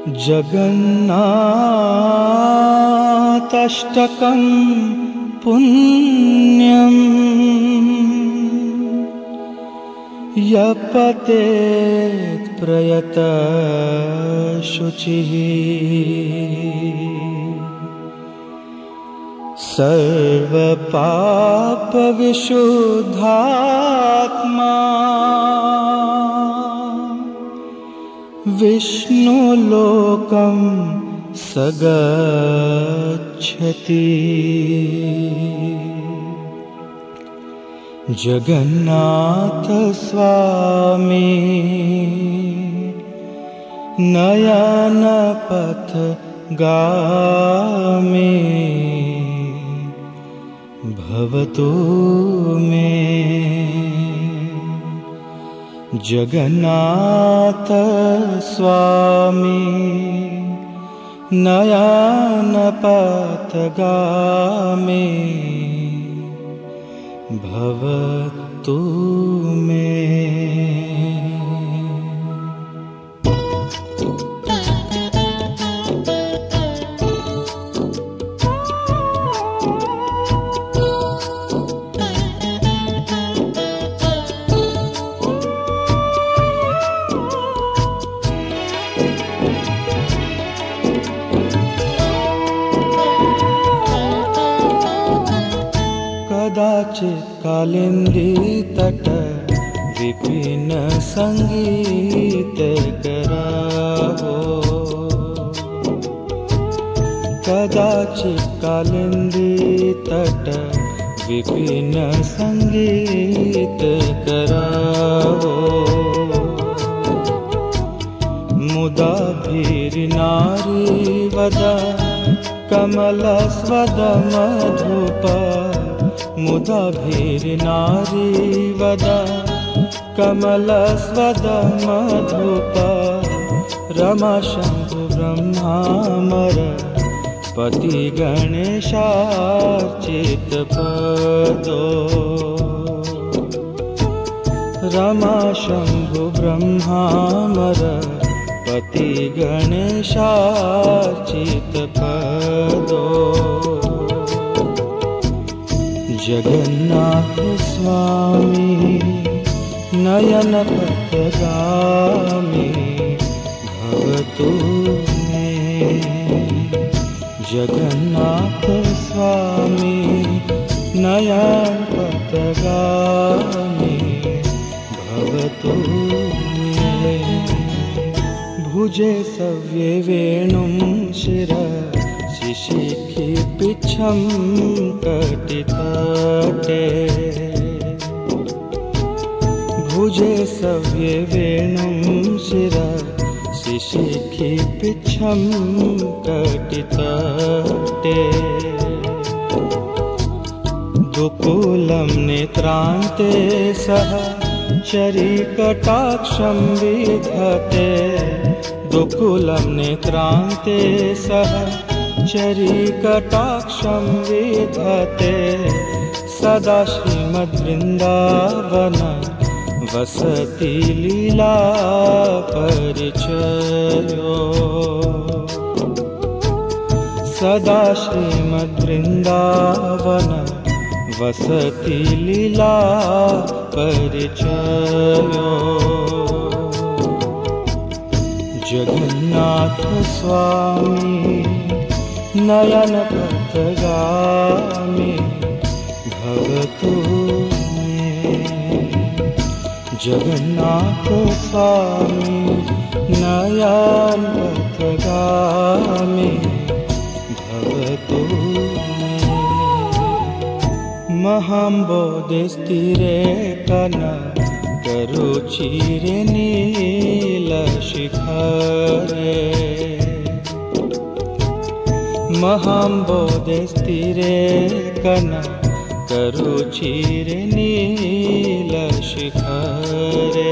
जगन्नाथाष्टकं पुण्यं यः पठेत् प्रयतः शुचिः सर्वपापविशुद्धात्मा विष्णुलोकं स गच्छति। जगन्नाथ स्वामी नयनपथगामी भवतु मे। जगन्नाथ स्वामी नयनपथगामी भवतु मे। कदाचित् कालिंदी तट विपिन संगीत करावो। कदाचित् कालिंदी तट विपिन संगीत करावो। मुदा भीर्नारी वदा कमलस्वद मधुप। मुदा भीर्नारी वदा कमलस्वद मधुप। रमा शंभु ब्रह्मामर पति गणेशार्चित पदो। रमा शंभु ब्रह्मामर पति गणेशार्चित पदो। जगन्नाथ स्वामी नयनपथगामी भवतु मे। जगन्नाथ स्वामी नयनपथगामी भवतु मे। भुजे सव्ये वेणुं शिरः शिखि पिच्छं कटितटे। भुजे सव्ये वेणुं शिरः शिखि पिच्छं कटितटे। दुकूलं नेत्रान्ते सह चरीकटाक्षं विधते। दुकूलं नेत्रान्ते सह चरीकटाक्षं विधते। सदा श्रीमद्वृन्दावन वसति लीला परिचयो। सदा श्रीमद्वृन्दावन वसति लीला परिचयो। जगन्नाथ स्वामी नयनपथगामी भवतु मे। जगन्नाथ स्वामी नयनपथगामी भवतु मे। महाम्बोधिस्थिरे कनकरुचिरे नीलशिखरे। महाम्बोधिस्थिरे कनकरुचिरे नीलशिखरे।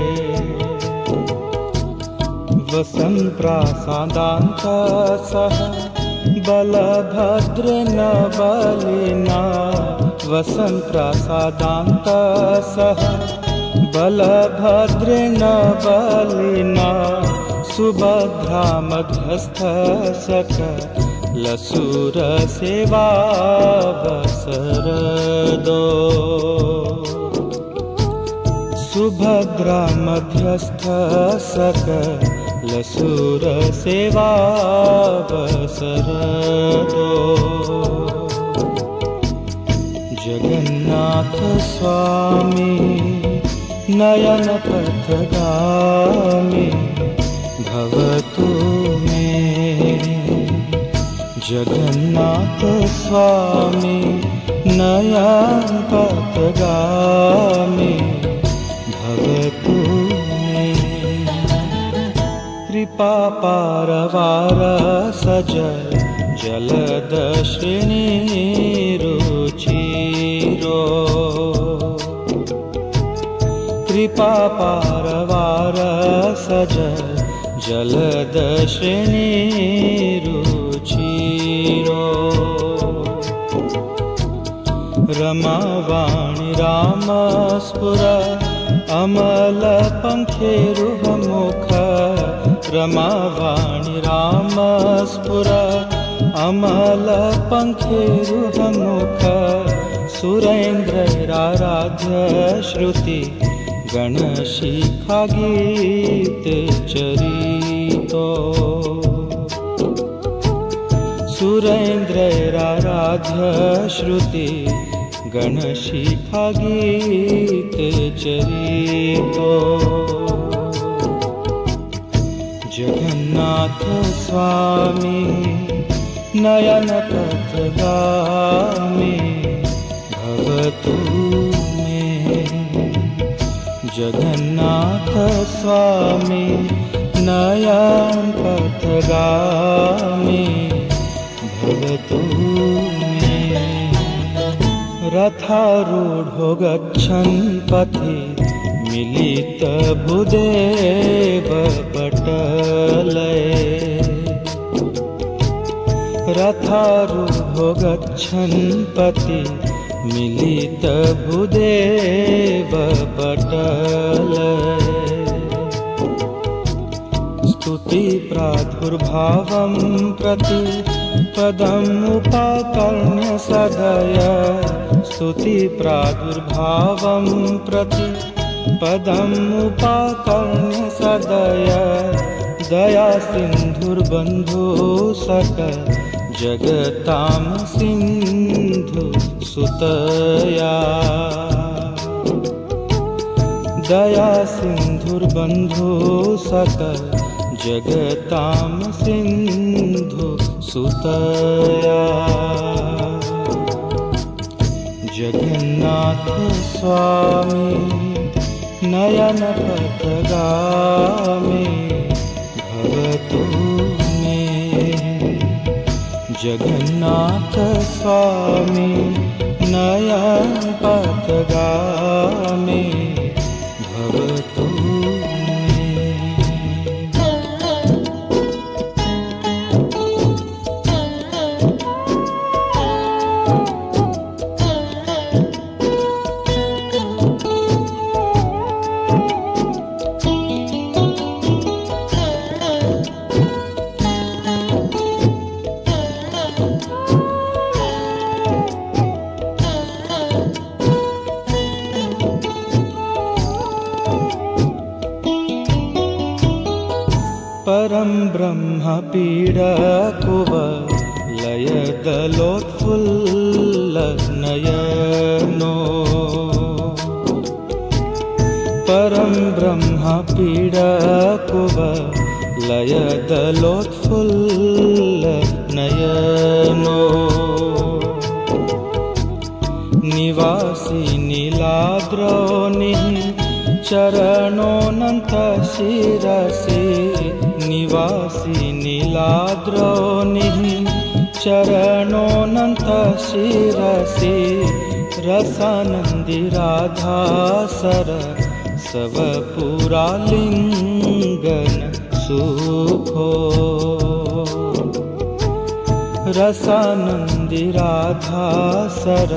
वसन्प्रासादान्तः बलभद्रेण बलिना। वसन्प्रासादान्तः बलभद्रेण बलिना। सुभद्रा मध्यस्थ सकलसुर सेवावसर दो। सुभद्रा मध्यस्थ सकलसुर सेवावसर दो। जगन्नाथ स्वामी नयन पथगामी भवतु मे। जगन्नाथ स्वामी नयन पथगामी भवतु मे। कृपा पारवार सजल जलदश्विनी रुचिरो। कृपा पारवार सजल जलदश्विनी रुचिरो। रमावाणी रामस्फुर अमल पंखेरुहमुख। रमावाणी रामस्फुर अमल पंखेरुहमुख। सुरेन्द्रैराराध्य श्रुति गणशिखा गीत चरितो। सुरेन्द्रैराराध्य श्रुति गणशिखा गीत चरितो। जगन्नाथ स्वामी नयन पथगामी भवतु मे। जगन्नाथ स्वामी नयन पथगामी भवतु मे। रथारूढो गच्छन् पथि मिलित भूदेव पटलये। रथारूढो गच्छन् पथि मिलित भूदेव पटलये। स्तुति प्रादुर्भावं प्रति पदम् उपाकर्ण्य सदय। स्तुति प्रादुर्भावं प्रति पदम् उपाकर्ण्य सदय। दया सिन्धुर्बन्धु सकल जगतां सिन्धु सुतया। दया सिन्धुर्बन्धु सकल जगतां सिन्धु सुतया। जगन्नाथ स्वामी नयन पथगामी भवतु मे। जगन्नाथ स्वामी नयन पथगामी भवतु मे। परं ब्रह्म पीडकुवलय दलोत्फुल्लनयनो। परं ब्रह्म पीडकुवलय दलोत्फुल्लनयनो। निवासी नीलाद्रौनिः चरणोऽनन्त शिरसि। निवासी नीलाद्रौनिः चरणोऽनन्त शिरसि। रसानन्दि राधासर सवपुरालिङ्गन सुखो। रसानन्दि राधासर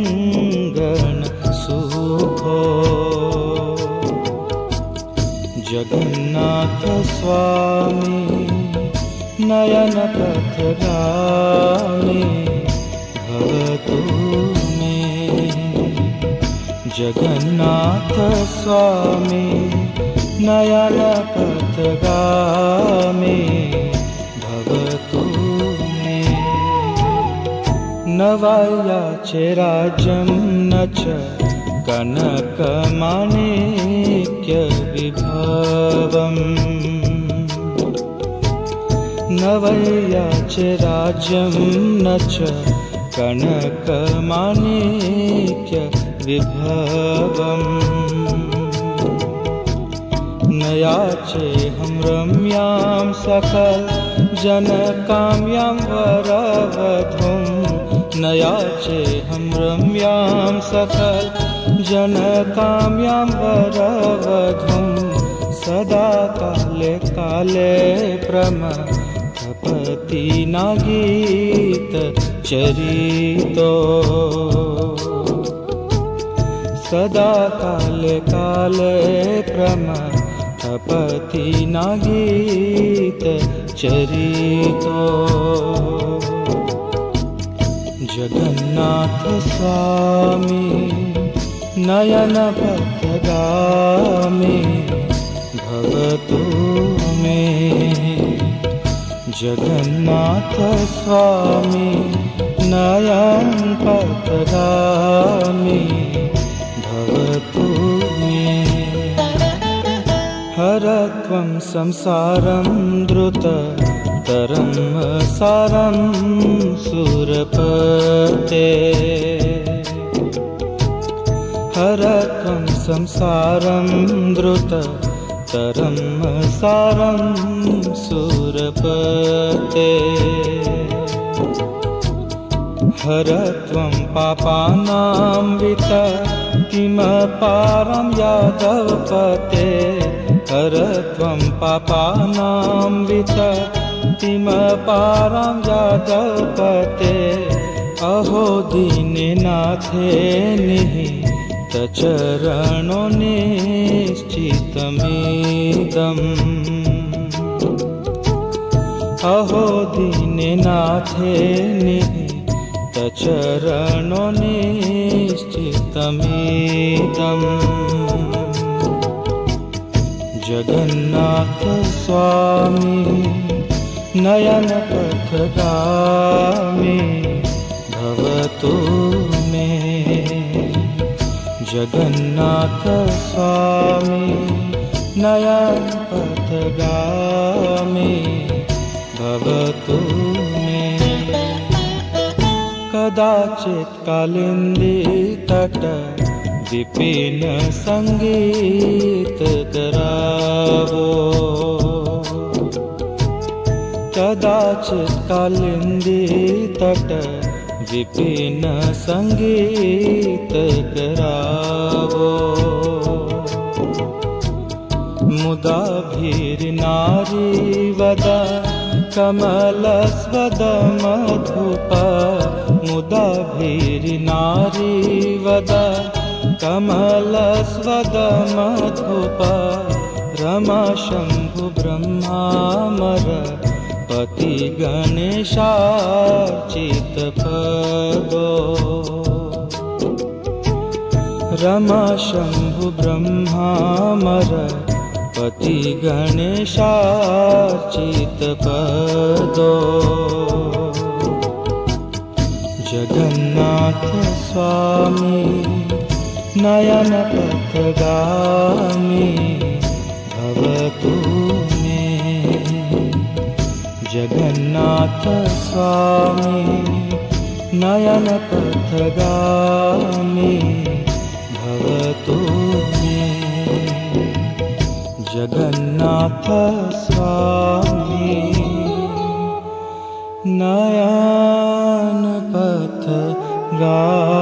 सवपुरालिङ्गन सुखो। जगन्नाथ स्वामी नयन पथगामी भवतु मे। जगन्नाथ स्वामी नयन पथगामी भवतु मे। न वायाचे राज्यं न च कनकमाणिक्य विभवम्। न वैयाचे राज्यं न च कनकमाणिक्य विभवम्। न याचेऽहं रम्यां सकल जनकाम्यां वरवधूं। न याचेऽहं रम्यां सकल जनकाम्यां वरवधूं। सदा काले काले प्रमथपति नागीत चरितो। सदा काले काले प्रमथपति नागीत चरितो। जगन्नाथ स्वामी नयन पथगामी भवतु मे। जगन्नाथ स्वामी नयन पथगामी भवतु मे। हरत्वं संसारं द्रुततरं सारं सुरपते। हरत्वं संसारं द्रुततरं सारं सुरपते। हरत्वं पापानां विततिमपारं यादवपते। हरत्वं पापानां विततिमपारं यादवपते। अहो दीननाथे निहितचरणो निश्चितमिदम्। अहो दीननाथे निहितचरणो निश्चितमिदम्। जगन्नाथ स्वामी नयन पथगामी भवतु मे। जगन्नाथ स्वामी नयन पथगामी भवतु मे। कदाचित् कालिन्दी तट विपिन संगीत करावो। कदाचित् कालिन्दी तट विपिन संगीत करावो। मुदा भीर्नारी वद कमलस्वद मधुप। मुदा भीर्नारी वद कमलस्वद मधुप। रमा शंभु ब्रह्मामर पति गणेशार्चित पदो। रमा शंभु ब्रह्मामर पति गणेशार्चित पदो। जगन्नाथ स्वामी नयन पथगामी भवतु मे। जगन्नाथ स्वामी नयन पथगामी भवतु मे। जगन्नाथ स्वामी नयन पथगामी